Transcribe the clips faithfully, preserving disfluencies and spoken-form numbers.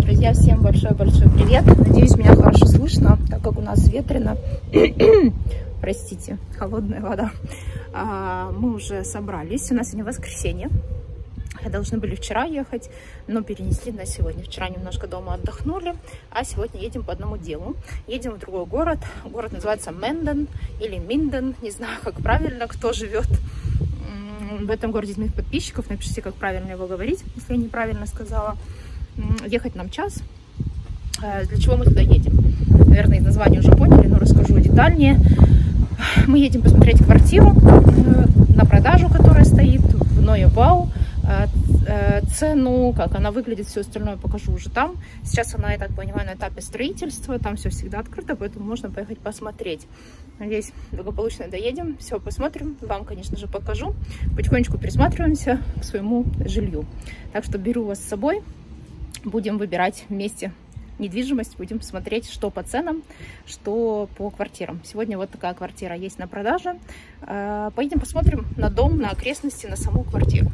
Друзья, всем большой-большой привет. Надеюсь, меня хорошо слышно, так как у нас ветрено. Простите, холодная вода. А, мы уже собрались. У нас сегодня воскресенье. Должны были вчера ехать, но перенесли на сегодня. Вчера немножко дома отдохнули, а сегодня едем по одному делу. Едем в другой город. Город называется Менден или Минден. Не знаю, как правильно, кто живет в этом городе из моих подписчиков. Напишите, как правильно его говорить, если я неправильно сказала. Ехать нам час. Для чего мы туда едем? Наверное, из названия уже поняли, но расскажу детальнее. Мы едем посмотреть квартиру на продажу, которая стоит в Нойебау. Цену, как она выглядит, все остальное покажу уже там. Сейчас она, я так понимаю, на этапе строительства. Там все всегда открыто, поэтому можно поехать посмотреть. Надеюсь, благополучно доедем. Все посмотрим. Вам, конечно же, покажу. Потихонечку присматриваемся к своему жилью. Так что беру вас с собой. Будем выбирать вместе недвижимость, будем смотреть, что по ценам, что по квартирам. Сегодня вот такая квартира есть на продаже. Поедем посмотрим на дом, на окрестности, на саму квартиру.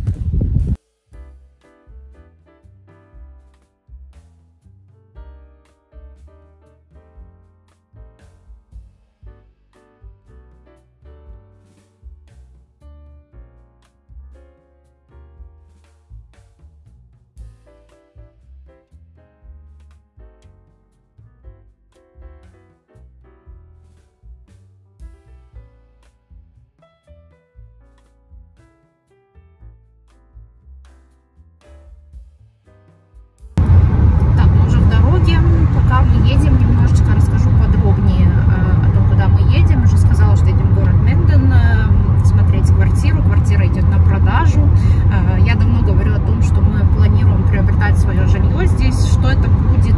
Пока мы едем, немножечко расскажу подробнее о том, куда мы едем. Уже сказала, что едем в город Менден смотреть квартиру. Квартира идет на продажу. Я давно говорю о том, что мы планируем приобретать свое жилье здесь. Что это будет?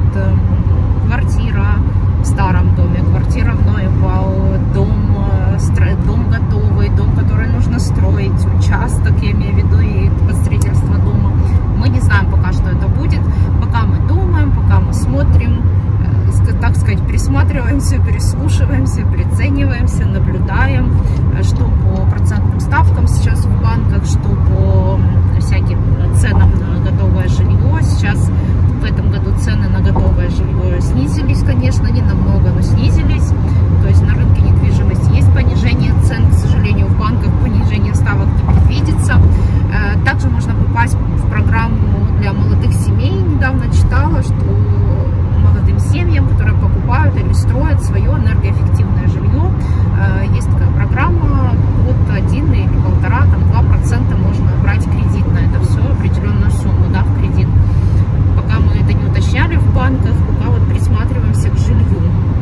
Квартира в старом доме, квартира в Нойебау, дом, дом готовый, дом, который нужно строить, участок, я имею в виду, и под строительство дома. Мы не знаем пока, что это будет. Пока мы думаем, пока мы смотрим, так сказать, присматриваемся, переслушиваемся, прицениваемся, наблюдаем, что по процентным ставкам сейчас в банках, что по всяким ценам на готовое жилье. Сейчас в этом году цены на готовое жилье снизились, конечно, не намного, но снизились. То есть на рынке недвижимости есть понижение цен, к сожалению, в банках понижение ставок не предвидится. Также можно попасть в программу для молодых семей. Недавно читала, что молодым семьям, которые покупают или строят свое энергоэффективное жилье, есть такая программа от один или полтора, там два процента можно брать кредит на это все, определенную сумму, да, в кредит. Пока мы это не уточняли в банках, пока вот присматриваемся к жилью.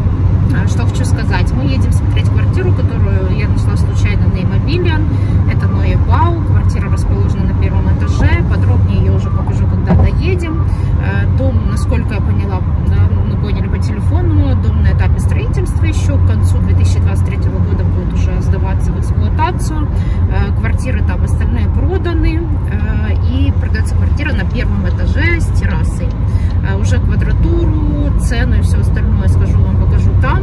Что хочу сказать, мы едем смотреть квартиру, которую я нашла случайно на Immobilian. Это Нойебау, квартира расположена на первом этаже, подробнее ее уже покажу, когда доедем. Дом, насколько я поняла, мы поняли по телефону, дом на этапе строительства еще, к концу две тысячи двадцать третьего года будет уже сдаваться в эксплуатацию. Квартиры там остальные проданы, и продается квартира на первом этаже с террасой. Уже квадратуру, цену и все остальное скажу вам, покажу там.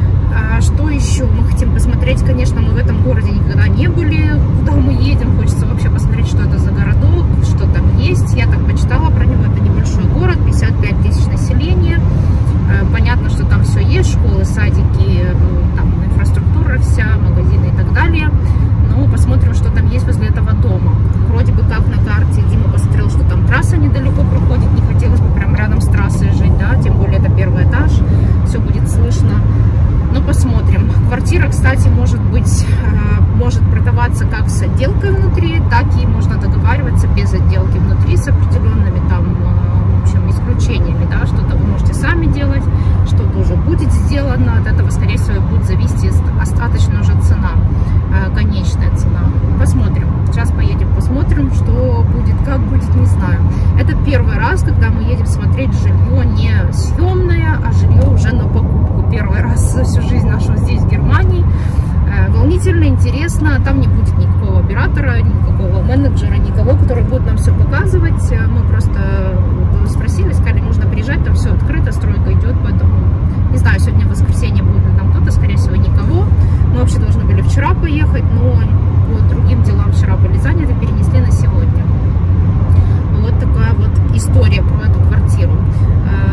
Что еще мы хотим посмотреть? Конечно, мы в этом городе никогда не были. Куда мы едем? Хочется вообще посмотреть, что это за городок, что там есть. Я так почитала про него. Это небольшой город, пятьдесят пять тысяч населения. Понятно, что там все есть, школы, садики, там инфраструктура вся, магазины и так далее. Но посмотрим, что там есть возле этого дома. Вроде бы как на карте Дима посмотрел, что там трасса недалеко проходит. Не хотелось бы прям рядом с трассой жить, да, тем более это первый этаж, все будет слышно. Ну, посмотрим. Квартира, кстати, может быть, может продаваться как с отделкой внутри, так и можно договариваться без отделки внутри с определенными там, в общем, исключениями, да, что-то вы можете сами делать, что-то уже будет сделано, от этого, скорее всего, будет зависеть остаточная уже цена, конечная цена. Посмотрим. Сейчас поедем, посмотрим, что будет, как будет, не знаю. Это первый раз, когда мы едем смотреть жилье не съемное, а жилье уже на покупку. Первый раз за всю жизнь нашу здесь, в Германии. Волнительно, интересно. Там не будет никакого оператора, никакого менеджера, никого, который будет нам все показывать. Мы просто спросили, сказали, можно приезжать, там все открыто, стройка идет, поэтому не знаю, сегодня в воскресенье будет ли там кто-то, скорее всего, никого. Мы вообще должны были вчера поехать, но по другим делам вчера были заняты, перенесли на сегодня. Вот такая вот история про эту квартиру.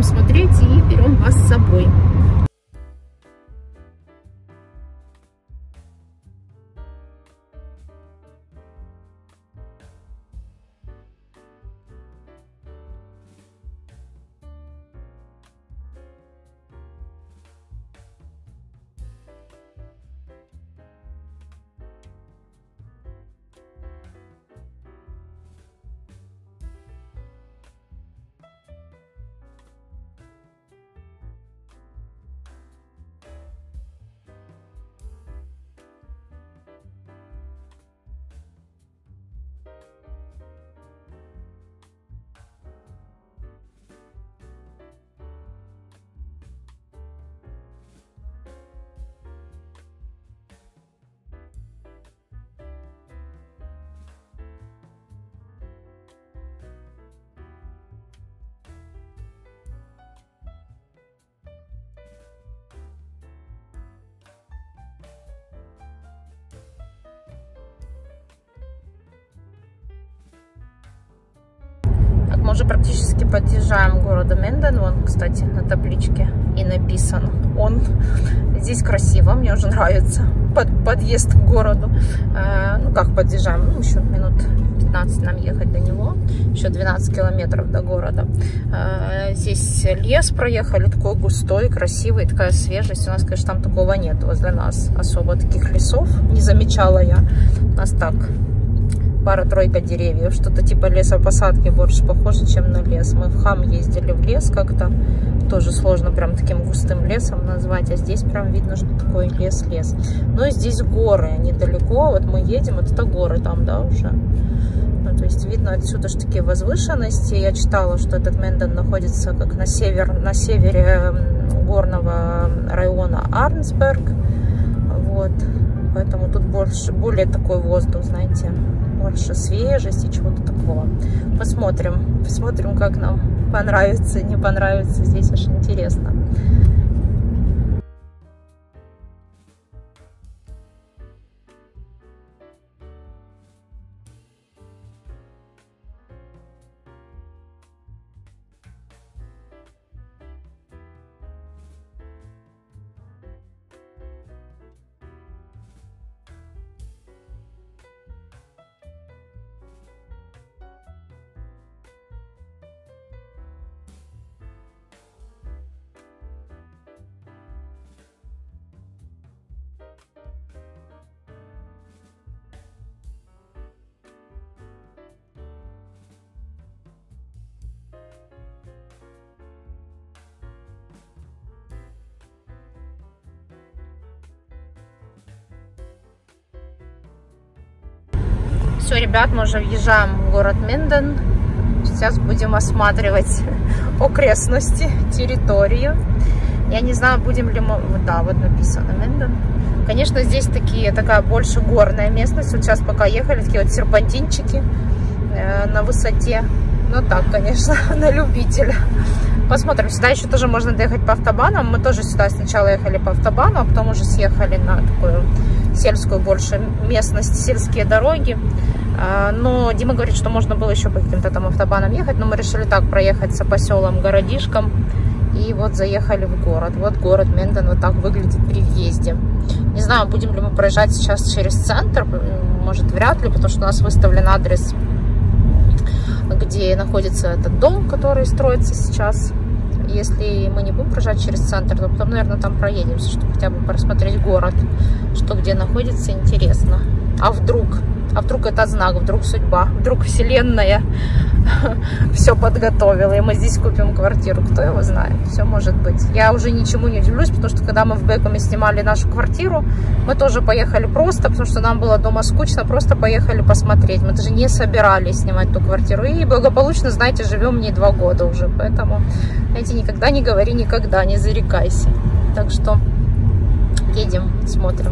посмотреть и берем вас с собой. Мы уже практически подъезжаем к городу Менден. Вон, кстати, на табличке и написан он. Здесь красиво, мне уже нравится под, подъезд к городу. Э, ну как подъезжаем? Ну, еще минут пятнадцать нам ехать до него. Еще двенадцать километров до города. Э, здесь лес проехали, такой густой, красивый, такая свежесть. У нас, конечно, там такого нет возле нас. Особо таких лесов не замечала я. У нас так... пара-тройка деревьев, что-то типа лесопосадки, больше похоже, чем на лес. Мы в Хам ездили в лес как-то, тоже сложно прям таким густым лесом назвать, а здесь прям видно, что такое лес-лес. Но и здесь горы недалеко, вот мы едем, это горы там, да, уже. Ну, то есть видно отсюда же такие возвышенности. Я читала, что этот Менден находится как на север, на севере горного района Арнсберг, вот, поэтому тут больше, более такой воздух, знаете, больше свежести, чего-то такого. Посмотрим, посмотрим, как нам понравится, не понравится. Здесь очень интересно. Все, ребят, мы уже въезжаем в город Менден. Сейчас будем осматривать окрестности, территорию. Я не знаю, будем ли мы... Да, вот написано Менден. Конечно, здесь такие, такая больше горная местность. Вот сейчас пока ехали, такие вот серпантинчики э, на высоте. Ну так, конечно, на любителя. Посмотрим. Сюда еще тоже можно доехать по автобанам. Мы тоже сюда сначала ехали по автобану, а потом уже съехали на такую сельскую больше местность, сельские дороги. Но Дима говорит, что можно было еще по каким-то там автобанам ехать, но мы решили так проехаться по селам, городишкам. И вот заехали в город. Вот город Менден вот так выглядит при въезде. Не знаю, будем ли мы проезжать сейчас через центр. Может, вряд ли, потому что у нас выставлен адрес, где находится этот дом, который строится сейчас. Если мы не будем проезжать через центр, то потом, наверное, там проедемся, чтобы хотя бы просмотреть город, что где находится, интересно. А вдруг? А вдруг это знак, вдруг судьба, вдруг вселенная все подготовила, и мы здесь купим квартиру. Кто его знает, все может быть. Я уже ничему не удивлюсь, потому что когда мы в Бекуме снимали нашу квартиру, мы тоже поехали просто, потому что нам было дома скучно, просто поехали посмотреть. Мы даже не собирались снимать ту квартиру. И благополучно, знаете, живем не два года уже. Поэтому, знаете, никогда не говори никогда, не зарекайся. Так что едем, смотрим.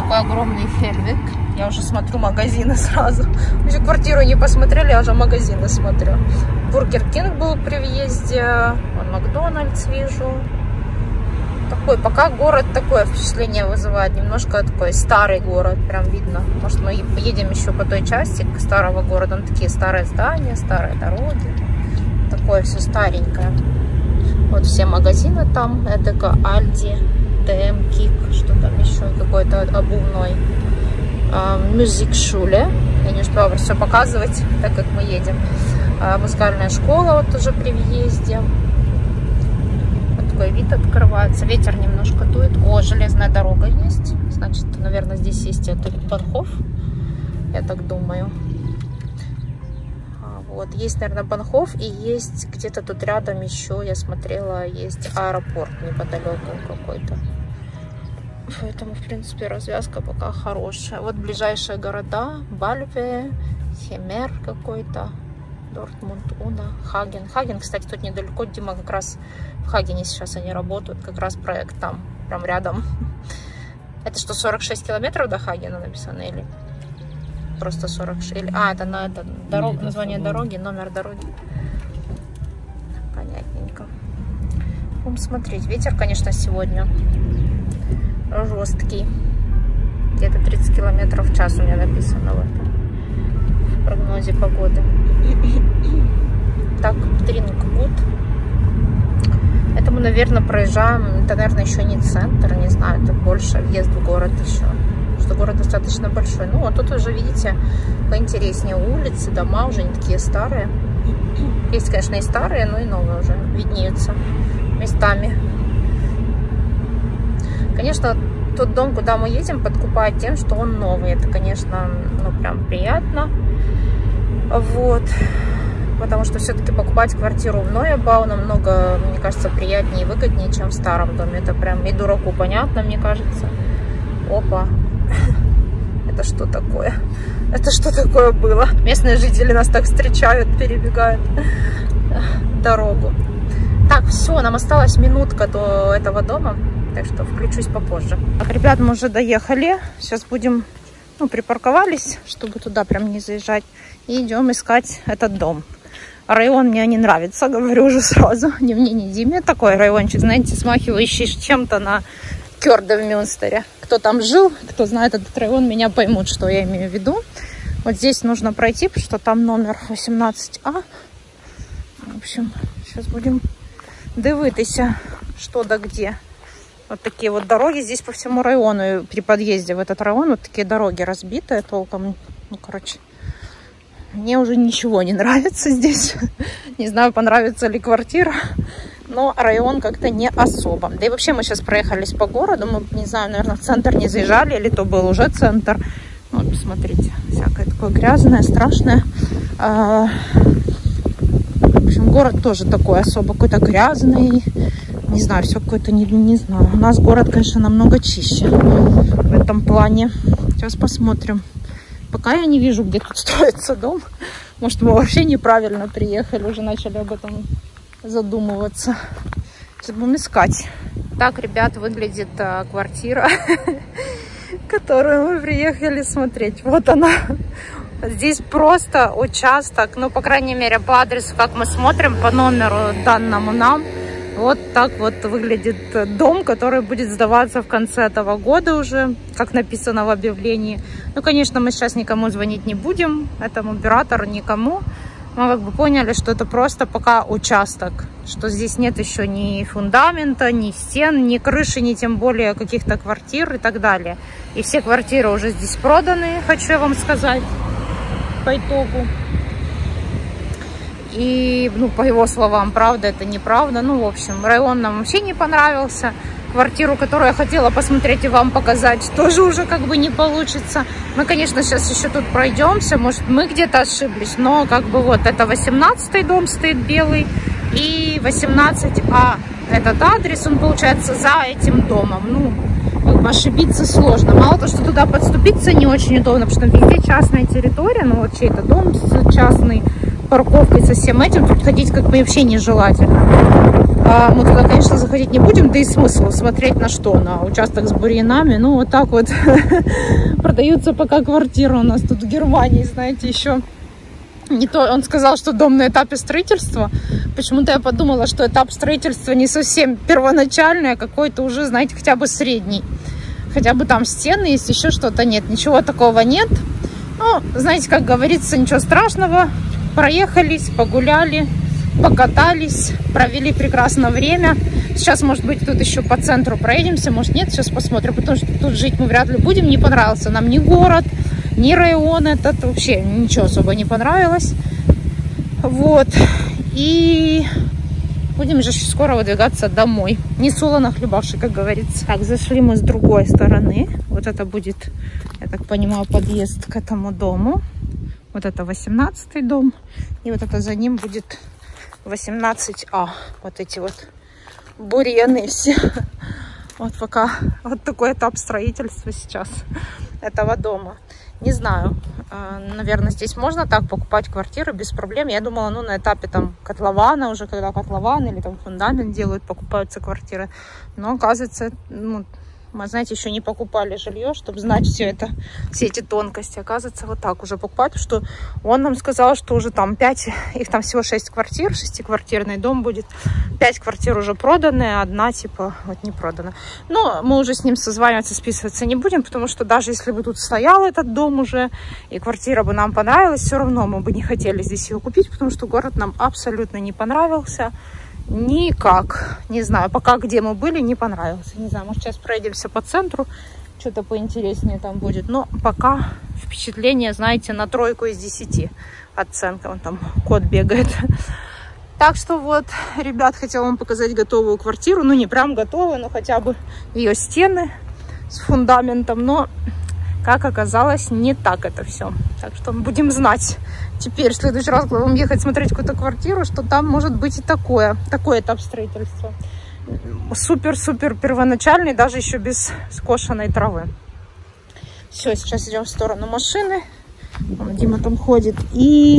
такой огромный Хельвик. Я уже смотрю магазины сразу. Еще квартиру не посмотрели, я уже магазины смотрю. Бургер Кинг был при въезде. Вон Макдональдс вижу. Такой, пока город такое впечатление вызывает. Немножко такой старый город, прям видно. Может, мы едем еще по той части старого города. Там такие старые здания, старые дороги. Такое все старенькое. Вот все магазины там. Эдека, Альди, ТМ, Кик, что там еще, какой-то обувной. Мюзик-шуле. Я не успела все показывать, так как мы едем. Музыкальная школа вот уже при въезде. Вот такой вид открывается. Ветер немножко дует. О, железная дорога есть. Значит, наверное, здесь есть этот Банхоф. Я так думаю. Вот, есть, наверное, Банхоф, и есть где-то тут рядом еще, я смотрела, есть аэропорт неподалеку какой-то. Поэтому, в принципе, развязка пока хорошая. Вот ближайшие города: Бальве, Хемер какой-то, Дортмунд, Уна, Хаген. Хаген, кстати, тут недалеко. Дима как раз в Хагене сейчас они работают. Как раз проект там, прям рядом. Это что, сорок шесть километров до Хагена написано или просто сорок шесть? Или... А, это на это дорог, название дороги, номер дороги. Понятненько. Будем смотреть. Ветер, конечно, сегодня жесткий. Где-то тридцать километров в час у меня написано в этом в прогнозе погоды. Так, Трингвуд. Это мы, наверное, проезжаем. Это, наверное, еще не центр, не знаю, это больше въезд в город еще. Что город достаточно большой. Ну, вот тут уже, видите, поинтереснее улицы, дома уже не такие старые. Есть, конечно, и старые, но и новые уже виднеются местами. Конечно, тот дом, куда мы едем, подкупает тем, что он новый. Это, конечно, ну, прям приятно. Вот. Потому что все-таки покупать квартиру в Нойебау намного, мне кажется, приятнее и выгоднее, чем в старом доме. Это прям и дураку понятно, мне кажется. Опа. Это что такое? Это что такое было? Местные жители нас так встречают, перебегают дорогу. Так, все, нам осталась минутка до этого дома. Так что включусь попозже. Так, ребят, мы уже доехали. Сейчас будем, ну, припарковались, чтобы туда прям не заезжать. И идем искать этот дом. Район мне не нравится, говорю уже сразу. Ни мне, ни Диме. Такой райончик, знаете, смахивающий чем-то на Кёрде в Мюнстере. Кто там жил, кто знает этот район, меня поймут, что я имею в виду. Вот здесь нужно пройти, потому что там номер восемнадцать А. В общем, сейчас будем дивитися, что да где. Вот такие вот дороги здесь по всему району. При подъезде в этот район вот такие дороги разбитые толком. Ну, короче, мне уже ничего не нравится здесь. Не знаю, понравится ли квартира, но район как-то не особо. Да и вообще мы сейчас проехались по городу. Мы, не знаю, наверное, в центр не заезжали, или то был уже центр. Вот, посмотрите, всякое такое грязное, страшное. В общем, город тоже такой особо какой-то грязный. Не знаю, все какое-то, не, не знаю. У нас город, конечно, намного чище в этом плане. Сейчас посмотрим. Пока я не вижу, где тут строится дом. Может, мы вообще неправильно приехали, уже начали об этом задумываться. Сейчас будем искать. Так, ребят, выглядит а, квартира, которую мы приехали смотреть. Вот она. Здесь просто участок, ну, по крайней мере, по адресу, как мы смотрим, по номеру данному нам. Вот так вот выглядит дом, который будет сдаваться в конце этого года уже, как написано в объявлении. Ну, конечно, мы сейчас никому звонить не будем, этому оператору, никому. Мы как бы поняли, что это просто пока участок, что здесь нет еще ни фундамента, ни стен, ни крыши, ни тем более каких-то квартир и так далее. И все квартиры уже здесь проданы, хочу я вам сказать, по итогу. И, ну, по его словам, правда, это неправда. Ну, в общем, район нам вообще не понравился. Квартиру, которую я хотела посмотреть и вам показать, тоже уже как бы не получится. Мы, конечно, сейчас еще тут пройдемся. Может, мы где-то ошиблись. Но как бы вот это восемнадцатый дом стоит белый. И восемнадцать А. Этот адрес, он получается за этим домом. Ну, как бы ошибиться сложно. Мало того, что туда подступиться не очень удобно, потому что везде частная территория. Ну, вот чей-то дом частный. Парковкой со всем этим тут ходить как бы вообще нежелательно. А, мы туда, конечно, заходить не будем, да и смысл смотреть на что? На участок с бурьянами. Ну, вот так вот продаются пока квартиры у нас тут в Германии, знаете, еще не то. Он сказал, что дом на этапе строительства. Почему-то я подумала, что этап строительства не совсем первоначальный, а какой-то уже, знаете, хотя бы средний. Хотя бы там стены есть, еще что-то. Нет, ничего такого нет. Ну, знаете, как говорится, ничего страшного. Проехались, погуляли, покатались, провели прекрасное время. Сейчас, может быть, тут еще по центру проедемся, может нет, сейчас посмотрим, потому что тут жить мы вряд ли будем. Не понравился нам ни город, ни район этот, вообще ничего особо не понравилось. Вот, и будем же скоро выдвигаться домой. Не солоно хлебавши, как говорится. Так, зашли мы с другой стороны. Вот это будет, я так понимаю, подъезд к этому дому. Вот это восемнадцатый дом, и вот это за ним будет восемнадцать А. Вот эти вот бурьяны все. Вот пока вот такой этап строительства сейчас этого дома. Не знаю, наверное, здесь можно так покупать квартиры без проблем. Я думала, ну, на этапе там котлована, уже когда котлован или там фундамент делают, покупаются квартиры. Но оказывается, ну, мы, знаете, еще не покупали жилье, чтобы знать все это, все эти тонкости. Оказывается, вот так уже покупать, потому что он нам сказал, что уже там пять, их там всего шесть квартир, шестиквартирный дом будет. пять квартир уже проданы, одна типа вот не продана. Но мы уже с ним созваниваться, списываться не будем, потому что даже если бы тут стоял этот дом уже, и квартира бы нам понравилась, все равно мы бы не хотели здесь его купить, потому что город нам абсолютно не понравился. Никак. Не знаю, пока где мы были, не понравился. Не знаю, может, сейчас пройдемся по центру, что-то поинтереснее там будет. Но пока впечатление, знаете, на тройку из десяти оценка. Вон там кот бегает. Так что вот, ребят, хотела вам показать готовую квартиру. Ну, не прям готовую, но хотя бы ее стены с фундаментом. Но, как оказалось, не так это все. Так что будем знать. Теперь в следующий раз, когда будем ехать смотреть какую-то квартиру, что там может быть и такое, такой этап строительства. Супер-супер первоначальный, даже еще без скошенной травы. Все, сейчас идем в сторону машины. Дима там ходит. И,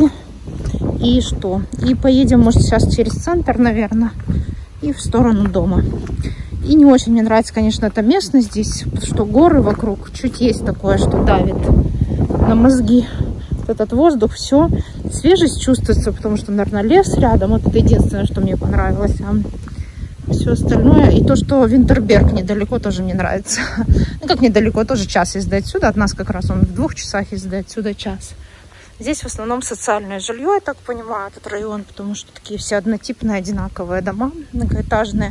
и что? И поедем, может, сейчас через центр, наверное, и в сторону дома. И не очень мне нравится, конечно, эта местность здесь, потому что горы вокруг. Чуть есть такое, что давит на мозги. Этот воздух, все, свежесть чувствуется, потому что, наверное, лес рядом. Вот это единственное, что мне понравилось. А все остальное, и то, что Винтерберг недалеко, тоже мне нравится. Ну, как недалеко, тоже час езды отсюда. От нас как раз он в двух часах езды отсюда час. Здесь в основном социальное жилье, я так понимаю, этот район, потому что такие все однотипные, одинаковые дома, многоэтажные.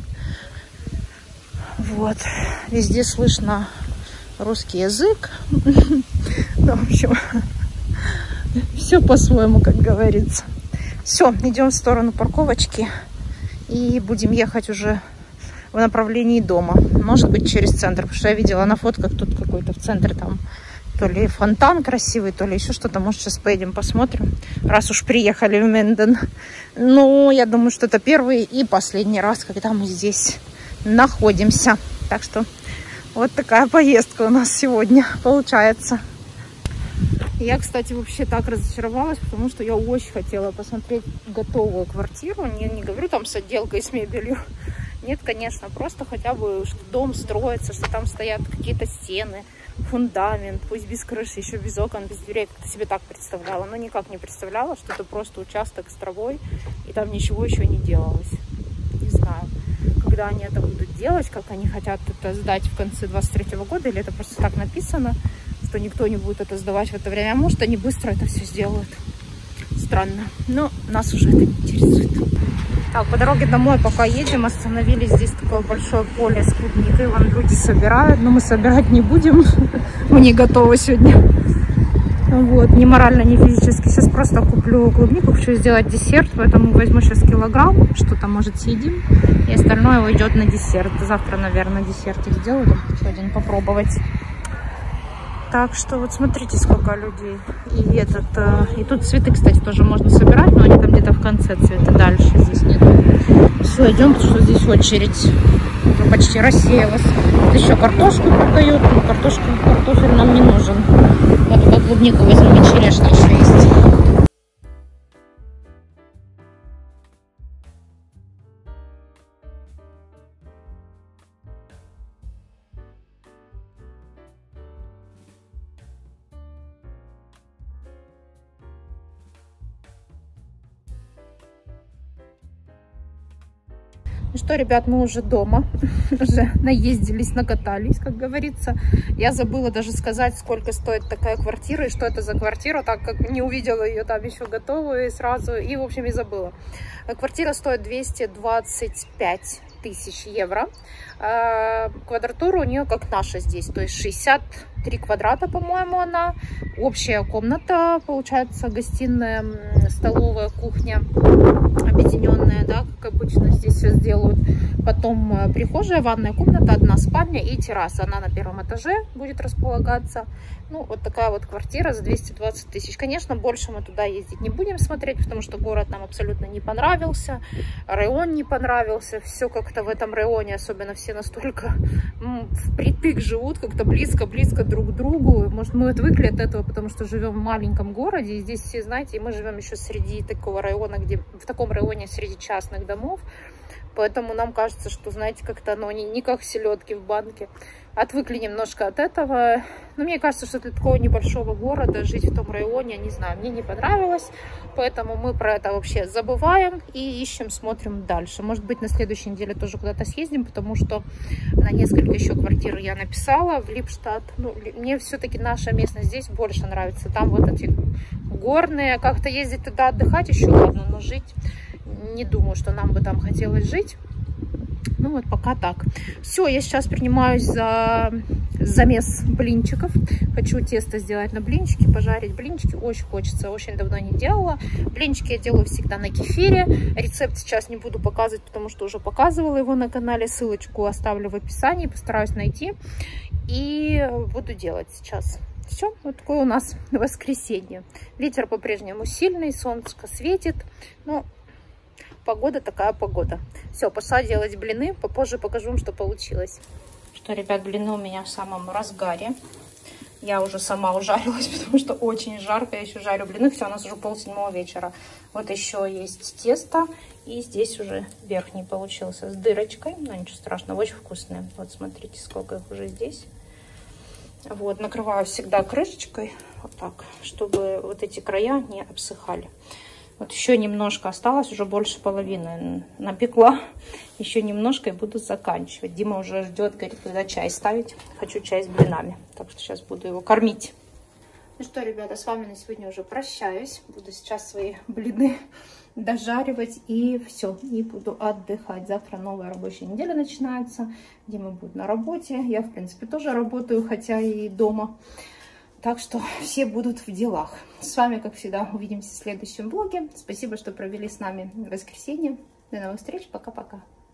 Вот. Везде слышно русский язык. Ну, в общем... Все по-своему, как говорится. Все, идем в сторону парковочки и будем ехать уже в направлении дома. Может быть, через центр, потому что я видела на фотках тут какой-то в центре там то ли фонтан красивый, то ли еще что-то. Может, сейчас поедем посмотрим, раз уж приехали в Менден. Ну, я думаю, что это первый и последний раз, когда мы здесь находимся. Так что вот такая поездка у нас сегодня получается. Я, кстати, вообще так разочаровалась, потому что я очень хотела посмотреть готовую квартиру. Не, не говорю там с отделкой, с мебелью. Нет, конечно, просто хотя бы, что дом строится, что там стоят какие-то стены, фундамент, пусть без крыши, еще без окон, без дверей. Как-то себе так представляла, но никак не представляла, что это просто участок с травой, и там ничего еще не делалось. Не знаю, когда они это будут делать, как они хотят это сдать в конце двадцать третьего года, или это просто так написано, что никто не будет это сдавать в это время. А может, они быстро это все сделают. Странно. Но нас уже это не интересует. Так, по дороге домой, пока едем, остановились. Здесь такое большое поле с клубникой. Вон люди собирают, но мы собирать не будем. Мы не готовы сегодня. Вот, ни морально, ни физически. Сейчас просто куплю клубнику, хочу сделать десерт, поэтому возьму сейчас килограмм, что-то, может, съедим. И остальное уйдет на десерт. Завтра, наверное, десертик сделаю, там хочу один попробовать. Так что вот смотрите, сколько людей. И этот, э, и тут цветы, кстати, тоже можно собирать, но они там где-то в конце цветы, дальше здесь нет. Все, идем, потому что здесь очередь уже почти рассеялась. Тут еще картошку продают, но картошку, картофель нам не нужен. Я только клубнику возьму, и черешня еще есть. Ну что, ребят, мы уже дома, уже наездились, накатались, как говорится. Я забыла даже сказать, сколько стоит такая квартира и что это за квартира, так как не увидела ее там еще готовую и сразу, и, в общем, и забыла. Квартира стоит двести двадцать пять тысяч евро. Квадратура у нее как наша здесь, то есть шестьдесят три квадрата, по-моему, она. Общая комната, получается, гостиная, столовая, кухня объединенная, да, как обычно здесь все сделают. Потом прихожая, ванная комната, одна спальня и терраса. Она на первом этаже будет располагаться. Ну, вот такая вот квартира за двести двадцать тысяч. Конечно, больше мы туда ездить не будем смотреть, потому что город нам абсолютно не понравился. Район не понравился. Все как-то в этом районе, особенно все настолько впритык живут, как-то близко-близко друг к другу. Может, мы отвыкли от этого, потому что живем в маленьком городе. И здесь все, знаете, мы живем еще среди такого района, где в таком районе среди частных домов. Поэтому нам кажется, что, знаете, как-то оно не, не как селедки в банке. Отвыкли немножко от этого. Но мне кажется, что для такого небольшого города жить в том районе, не знаю, мне не понравилось. Поэтому мы про это вообще забываем и ищем, смотрим дальше. Может быть, на следующей неделе тоже куда-то съездим, потому что на несколько еще квартир я написала в Липштадт. Ну, мне все-таки наша местность здесь больше нравится. Там вот эти горные, как-то ездить туда отдыхать еще ладно, но жить... Не думаю, что нам бы там хотелось жить. Ну вот пока так. Все, я сейчас принимаюсь за замес блинчиков. Хочу тесто сделать на блинчики, пожарить блинчики. Очень хочется, очень давно не делала. Блинчики я делаю всегда на кефире. Рецепт сейчас не буду показывать, потому что уже показывала его на канале. Ссылочку оставлю в описании, постараюсь найти. И буду делать сейчас. Все, вот такое у нас воскресенье. Ветер по-прежнему сильный, солнышко светит. Ну, погода такая погода. Все, пошла делать блины. Попозже покажу вам, что получилось. Что, ребят, блины у меня в самом разгаре. Я уже сама ужарилась, потому что очень жарко. Я еще жарю блины. Все, у нас уже полседьмого вечера. Вот еще есть тесто. И здесь уже верхний получился с дырочкой. Но ничего страшного, очень вкусные. Вот смотрите, сколько их уже здесь. Вот, накрываю всегда крышечкой. Вот так, чтобы вот эти края не обсыхали. Вот еще немножко осталось, уже больше половины напекла. Еще немножко и буду заканчивать. Дима уже ждет, говорит, когда чай ставить. Хочу чай с блинами. Так что сейчас буду его кормить. Ну что, ребята, с вами на сегодня уже прощаюсь. Буду сейчас свои блины дожаривать и все. И буду отдыхать. Завтра новая рабочая неделя начинается. Дима будет на работе. Я, в принципе, тоже работаю, хотя и дома. Так что все будут в делах. С вами, как всегда, увидимся в следующем влоге. Спасибо, что провели с нами воскресенье. До новых встреч. Пока-пока.